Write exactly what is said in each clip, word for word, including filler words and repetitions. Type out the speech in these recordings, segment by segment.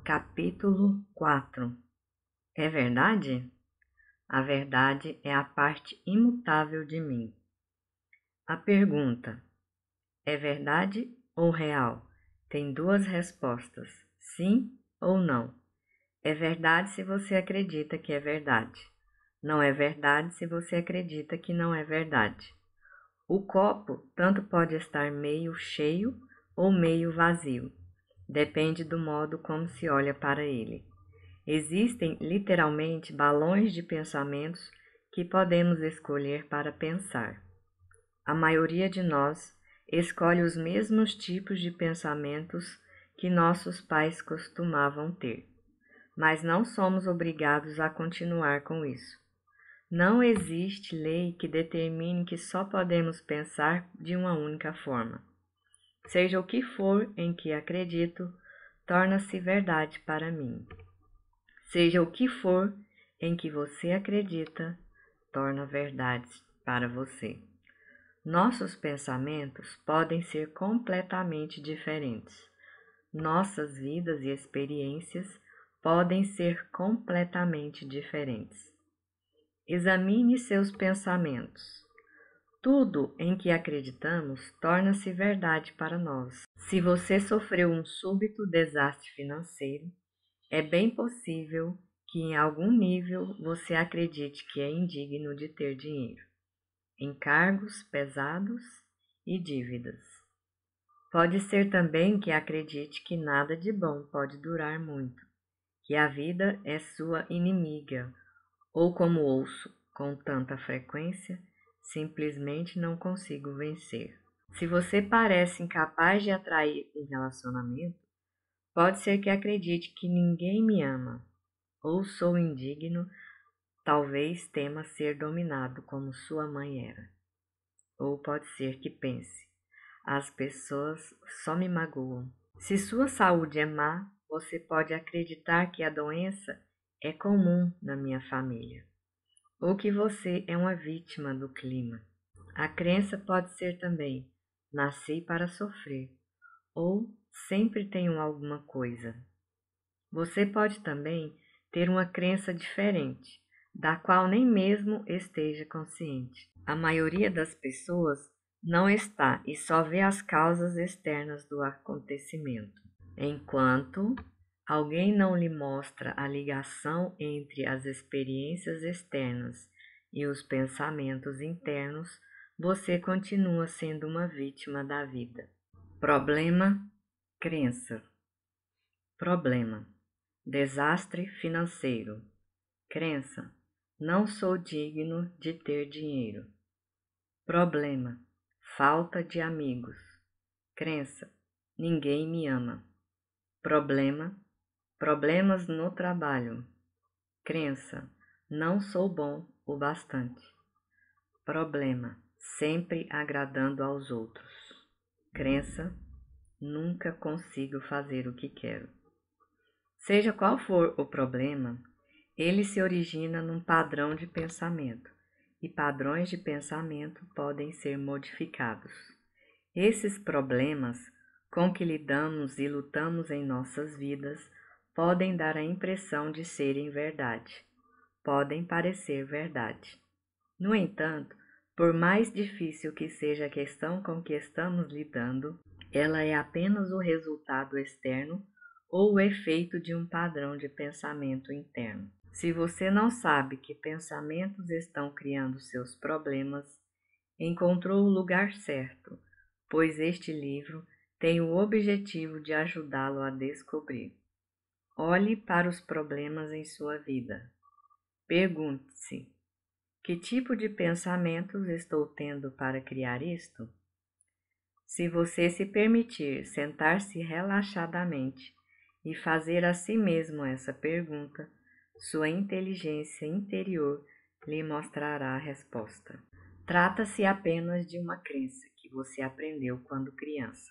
Capítulo quatro. É verdade? A verdade é a parte imutável de mim. A pergunta, é verdade ou real? Tem duas respostas, sim ou não. É verdade se você acredita que é verdade. Não é verdade se você acredita que não é verdade. O copo tanto pode estar meio cheio ou meio vazio. Depende do modo como se olha para ele. Existem literalmente balões de pensamentos que podemos escolher para pensar. A maioria de nós escolhe os mesmos tipos de pensamentos que nossos pais costumavam ter, mas não somos obrigados a continuar com isso. Não existe lei que determine que só podemos pensar de uma única forma. Seja o que for em que acredito, torna-se verdade para mim. Seja o que for em que você acredita, torna verdade para você. Nossos pensamentos podem ser completamente diferentes. Nossas vidas e experiências podem ser completamente diferentes. Examine seus pensamentos. Tudo em que acreditamos torna-se verdade para nós. Se você sofreu um súbito desastre financeiro, é bem possível que em algum nível você acredite que é indigno de ter dinheiro, encargos pesados e dívidas. Pode ser também que acredite que nada de bom pode durar muito, que a vida é sua inimiga, ou como ouço com tanta frequência, simplesmente não consigo vencer. Se você parece incapaz de atrair um relacionamento, pode ser que acredite que ninguém me ama, ou sou indigno, talvez tema ser dominado como sua mãe era. Ou pode ser que pense, as pessoas só me magoam. Se sua saúde é má, você pode acreditar que a doença é comum na minha família, ou que você é uma vítima do clima. A crença pode ser também, nasci para sofrer, ou sempre tenho alguma coisa. Você pode também ter uma crença diferente, da qual nem mesmo esteja consciente. A maioria das pessoas não está e só vê as causas externas do acontecimento. Enquanto alguém não lhe mostra a ligação entre as experiências externas e os pensamentos internos, você continua sendo uma vítima da vida. Problema, crença. Problema, desastre financeiro. Crença, não sou digno de ter dinheiro. Problema, falta de amigos. Crença, ninguém me ama. Problema, problemas no trabalho. Crença, não sou bom o bastante. Problema, sempre agradando aos outros. Crença, nunca consigo fazer o que quero. Seja qual for o problema, ele se origina num padrão de pensamento, e padrões de pensamento podem ser modificados. Esses problemas com que lidamos e lutamos em nossas vidas podem dar a impressão de serem verdade, podem parecer verdade. No entanto, por mais difícil que seja a questão com que estamos lidando, ela é apenas o resultado externo ou o efeito de um padrão de pensamento interno. Se você não sabe que pensamentos estão criando seus problemas, encontrou o lugar certo, pois este livro tem o objetivo de ajudá-lo a descobrir. Olhe para os problemas em sua vida. Pergunte-se: que tipo de pensamentos estou tendo para criar isto? Se você se permitir sentar-se relaxadamente e fazer a si mesmo essa pergunta, sua inteligência interior lhe mostrará a resposta. Trata-se apenas de uma crença que você aprendeu quando criança.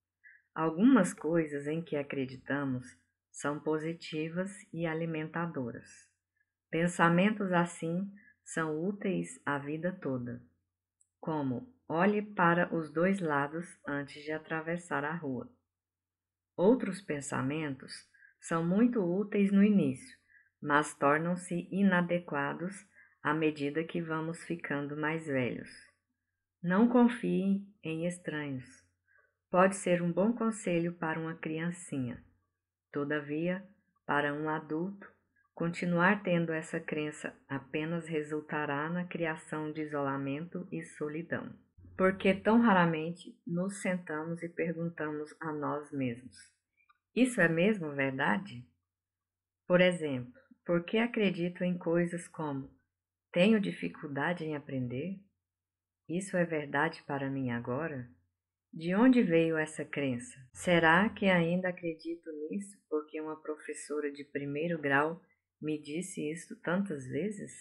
Algumas coisas em que acreditamos são positivas e alimentadoras. Pensamentos assim são úteis a vida toda, como olhe para os dois lados antes de atravessar a rua. Outros pensamentos São muito úteis no início, mas tornam-se inadequados à medida que vamos ficando mais velhos. Não confie em estranhos. Pode ser um bom conselho para uma criancinha. Todavia, para um adulto, continuar tendo essa crença apenas resultará na criação de isolamento e solidão. Porque tão raramente nos sentamos e perguntamos a nós mesmos: isso é mesmo verdade? Por exemplo, por que acredito em coisas como tenho dificuldade em aprender? Isso é verdade para mim agora? De onde veio essa crença? Será que ainda acredito nisso porque uma professora de primeiro grau me disse isso tantas vezes?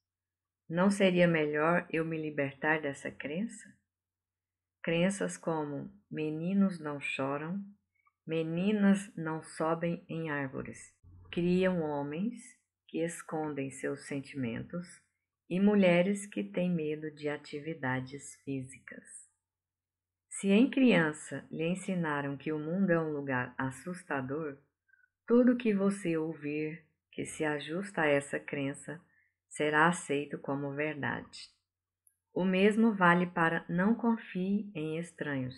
Não seria melhor eu me libertar dessa crença? Crenças como meninos não choram, meninas não sobem em árvores, criam homens que escondem seus sentimentos e mulheres que têm medo de atividades físicas. Se em criança lhe ensinaram que o mundo é um lugar assustador, tudo que você ouvir que se ajusta a essa crença será aceito como verdade. O mesmo vale para não confie em estranhos.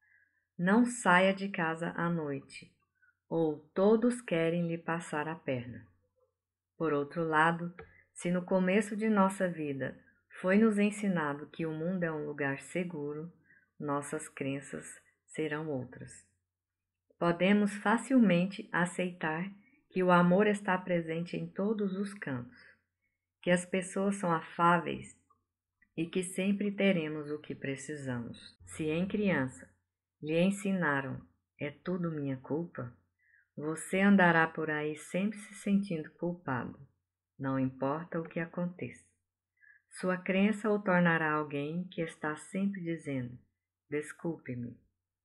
Não saia de casa à noite, ou todos querem lhe passar a perna. Por outro lado, se no começo de nossa vida foi nos ensinado que o mundo é um lugar seguro, nossas crenças serão outras. Podemos facilmente aceitar que o amor está presente em todos os cantos, que as pessoas são afáveis e que sempre teremos o que precisamos. Se em criança lhe ensinaram é tudo minha culpa, você andará por aí sempre se sentindo culpado, não importa o que aconteça. Sua crença o tornará alguém que está sempre dizendo: desculpe-me.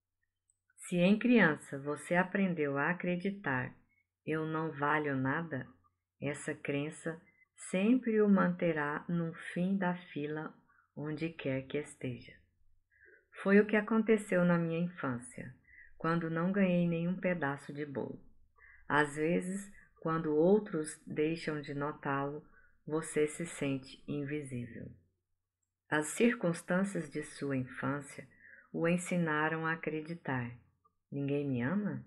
Se em criança você aprendeu a acreditar eu não valho nada, essa crença sempre o manterá no fim da fila onde quer que esteja. Foi o que aconteceu na minha infância, quando não ganhei nenhum pedaço de bolo. Às vezes, quando outros deixam de notá-lo, você se sente invisível. As circunstâncias de sua infância o ensinaram a acreditar: ninguém me ama?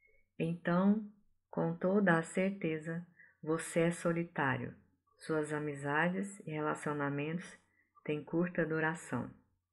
Então, com toda a certeza, você é solitário. Suas amizades e relacionamentos têm curta duração.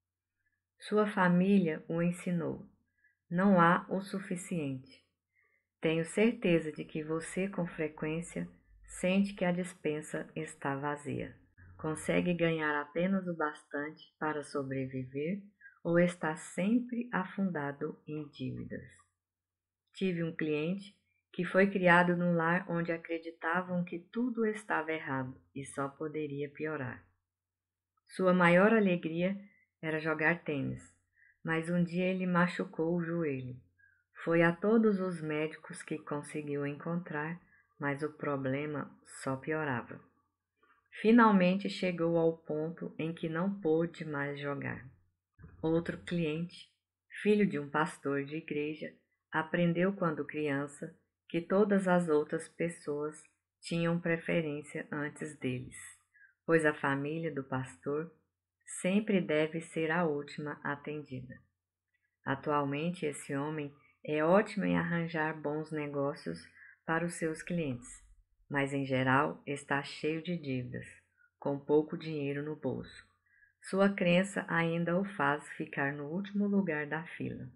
Sua família o ensinou: não há o suficiente. Tenho certeza de que você, com frequência, sente que a despensa está vazia. Consegue ganhar apenas o bastante para sobreviver ou está sempre afundado em dívidas. Tive um cliente que foi criado num lar onde acreditavam que tudo estava errado e só poderia piorar. Sua maior alegria era jogar tênis, mas um dia ele machucou o joelho. Foi a todos os médicos que conseguiu encontrar, mas o problema só piorava. Finalmente chegou ao ponto em que não pôde mais jogar. Outro cliente, filho de um pastor de igreja, aprendeu quando criança que todas as outras pessoas tinham preferência antes deles, pois a família do pastor sempre deve ser a última atendida. Atualmente, esse homem é ótimo em arranjar bons negócios para os seus clientes, mas em geral está cheio de dívidas, com pouco dinheiro no bolso. Sua crença ainda o faz ficar no último lugar da fila.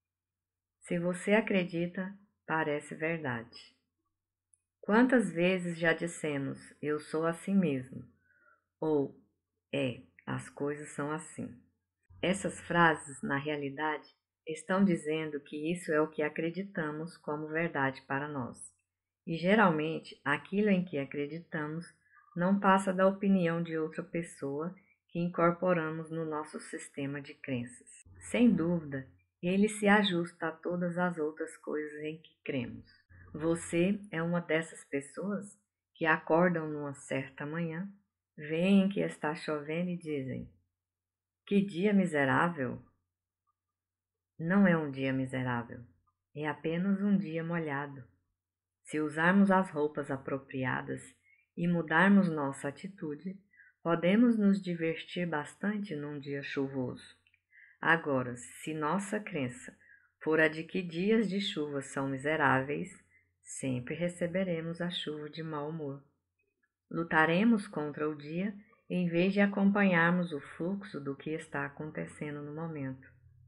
Se você acredita, parece verdade. Quantas vezes já dissemos, eu sou assim mesmo, ou é, as coisas são assim. Essas frases, na realidade, estão dizendo que isso é o que acreditamos como verdade para nós. E geralmente, aquilo em que acreditamos não passa da opinião de outra pessoa que incorporamos no nosso sistema de crenças. Sem dúvida, ele se ajusta a todas as outras coisas em que cremos. Você é uma dessas pessoas que acordam numa certa manhã, veem que está chovendo e dizem: que dia miserável! Não é um dia miserável, é apenas um dia molhado. Se usarmos as roupas apropriadas e mudarmos nossa atitude, podemos nos divertir bastante num dia chuvoso. Agora, se nossa crença for a de que dias de chuva são miseráveis, sempre receberemos a chuva de mau humor. Lutaremos contra o dia em vez de acompanharmos o fluxo do que está acontecendo no momento.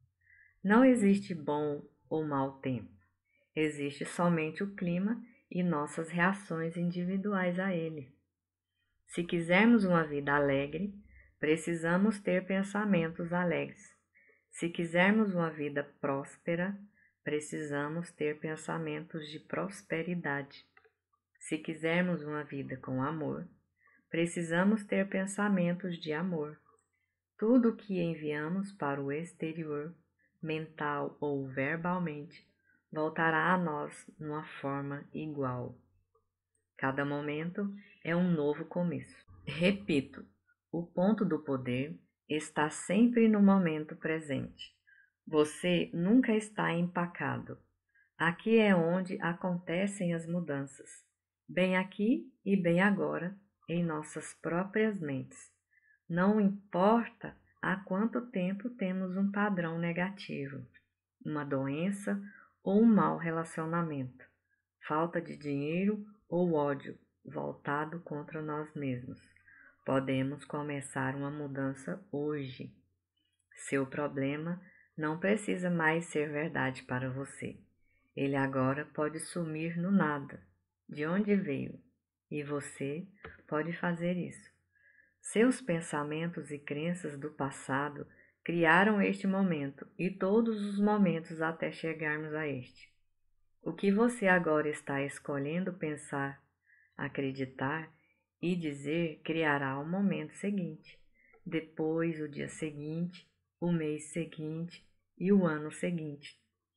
Não existe bom ou mau tempo. Existe somente o clima e nossas reações individuais a ele. Se quisermos uma vida alegre, precisamos ter pensamentos alegres. Se quisermos uma vida próspera, precisamos ter pensamentos de prosperidade. Se quisermos uma vida com amor, precisamos ter pensamentos de amor. Tudo o que enviamos para o exterior, mental ou verbalmente, voltará a nós numa forma igual. Cada momento é um novo começo. Repito, o ponto do poder está sempre no momento presente. Você nunca está empacado. Aqui é onde acontecem as mudanças, bem aqui e bem agora, em nossas próprias mentes. Não importa há quanto tempo temos um padrão negativo, uma doença ou um mau relacionamento, falta de dinheiro ou ódio voltado contra nós mesmos. Podemos começar uma mudança hoje. Seu problema não precisa mais ser verdade para você. Ele agora pode sumir no nada, de onde veio, e você pode fazer isso. Seus pensamentos e crenças do passado criaram este momento e todos os momentos até chegarmos a este. O que você agora está escolhendo pensar, acreditar e dizer criará o momento seguinte, depois o dia seguinte, o mês seguinte e o ano seguinte.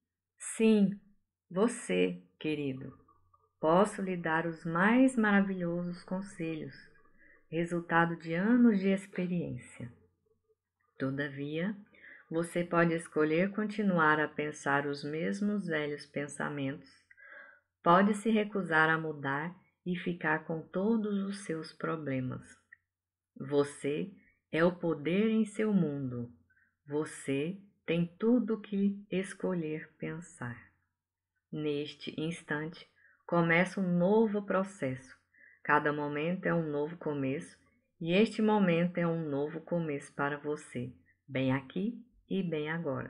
Sim, você, querido, posso lhe dar os mais maravilhosos conselhos, resultado de anos de experiência. Todavia, você pode escolher continuar a pensar os mesmos velhos pensamentos, pode se recusar a mudar e ficar com todos os seus problemas. Você é o poder em seu mundo. Você tem tudo o que escolher pensar. Neste instante, começa um novo processo. Cada momento é um novo começo e este momento é um novo começo para você, bem aqui e bem agora.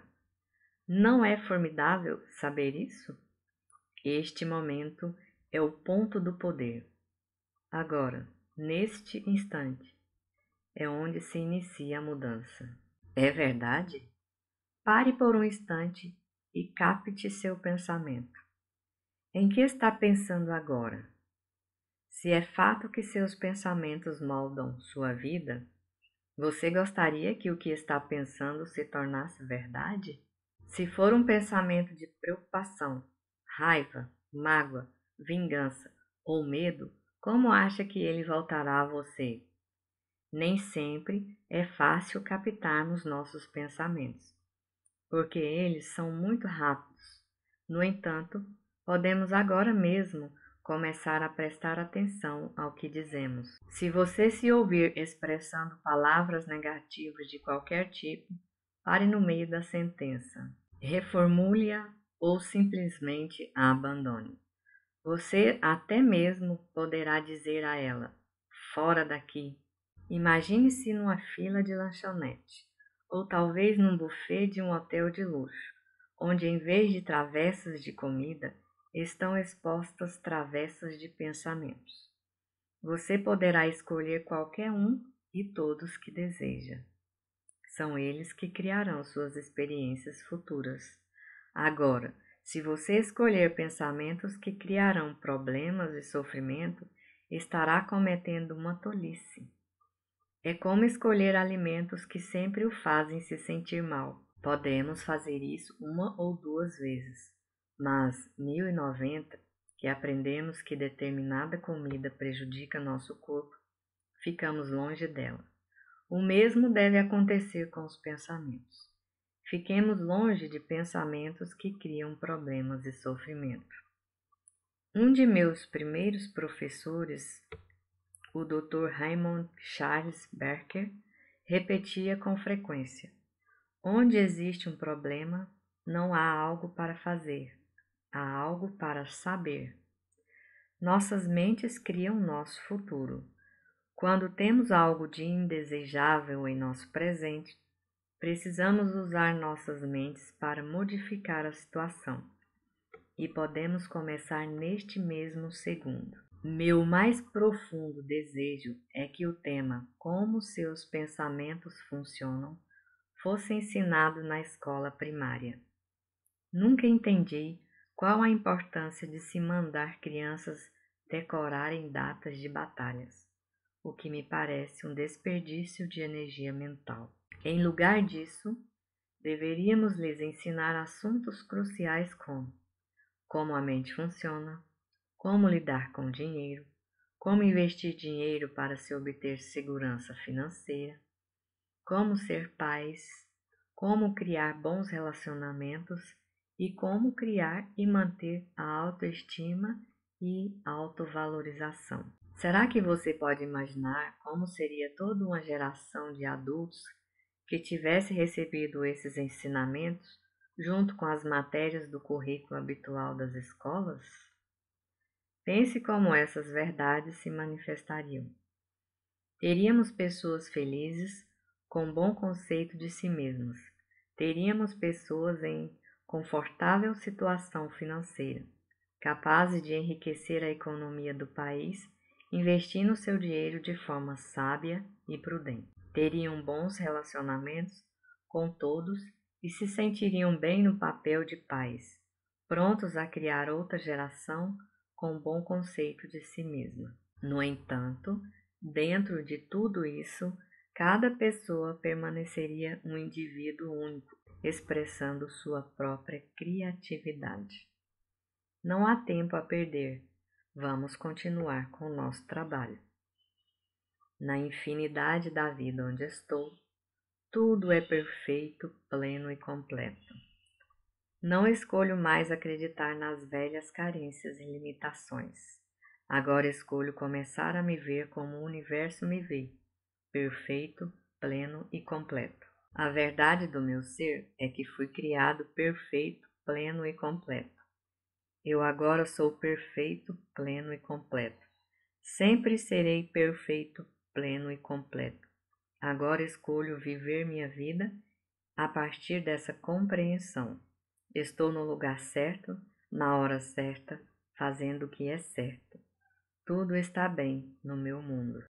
Não é formidável saber isso? Este momento é o ponto do poder. Agora, neste instante, é onde se inicia a mudança. É verdade? Pare por um instante e capte seu pensamento. Em que está pensando agora? Se é fato que seus pensamentos moldam sua vida, você gostaria que o que está pensando se tornasse verdade? Se for um pensamento de preocupação, raiva, mágoa, vingança ou medo, como acha que ele voltará a você? Nem sempre é fácil captarmos nossos pensamentos, porque eles são muito rápidos. No entanto, podemos agora mesmo começar a prestar atenção ao que dizemos. Se você se ouvir expressando palavras negativas de qualquer tipo, pare no meio da sentença. Reformule-a ou simplesmente a abandone. Você até mesmo poderá dizer a ela: fora daqui. Imagine-se numa fila de lanchonete, ou talvez num buffet de um hotel de luxo, onde em vez de travessas de comida, estão expostas travessas de pensamentos. Você poderá escolher qualquer um e todos que deseja. São eles que criarão suas experiências futuras. Agora, se você escolher pensamentos que criarão problemas e sofrimento, estará cometendo uma tolice. É como escolher alimentos que sempre o fazem se sentir mal. Podemos fazer isso uma ou duas vezes, mas mil e noventa, que aprendemos que determinada comida prejudica nosso corpo, ficamos longe dela. O mesmo deve acontecer com os pensamentos. Fiquemos longe de pensamentos que criam problemas e sofrimento. Um de meus primeiros professores, o doutor Raymond Charles Becker, repetia com frequência: onde existe um problema, não há algo para fazer, há algo para saber. Nossas mentes criam nosso futuro. Quando temos algo de indesejável em nosso presente, precisamos usar nossas mentes para modificar a situação. E podemos começar neste mesmo segundo. Meu mais profundo desejo é que o tema Como seus pensamentos funcionam fosse ensinado na escola primária. Nunca entendi qual a importância de se mandar crianças decorarem datas de batalhas, o que me parece um desperdício de energia mental. Em lugar disso, deveríamos lhes ensinar assuntos cruciais como como a mente funciona, como lidar com dinheiro, como investir dinheiro para se obter segurança financeira, como ser pais, como criar bons relacionamentos e como criar e manter a autoestima e autovalorização. Será que você pode imaginar como seria toda uma geração de adultos que tivesse recebido esses ensinamentos junto com as matérias do currículo habitual das escolas? Pense como essas verdades se manifestariam. Teríamos pessoas felizes, com bom conceito de si mesmas. Teríamos pessoas em confortável situação financeira, capazes de enriquecer a economia do país, investindo seu dinheiro de forma sábia e prudente. Teriam bons relacionamentos com todos e se sentiriam bem no papel de pais, prontos a criar outra geração com bom conceito de si mesma. No entanto, dentro de tudo isso, cada pessoa permaneceria um indivíduo único, expressando sua própria criatividade. Não há tempo a perder. Vamos continuar com o nosso trabalho. Na infinidade da vida onde estou, tudo é perfeito, pleno e completo. Não escolho mais acreditar nas velhas carências e limitações. Agora escolho começar a me ver como o universo me vê, perfeito, pleno e completo. A verdade do meu ser é que fui criado perfeito, pleno e completo. Eu agora sou perfeito, pleno e completo. Sempre serei perfeito, pleno e completo. Agora escolho viver minha vida a partir dessa compreensão. Estou no lugar certo, na hora certa, fazendo o que é certo. Tudo está bem no meu mundo.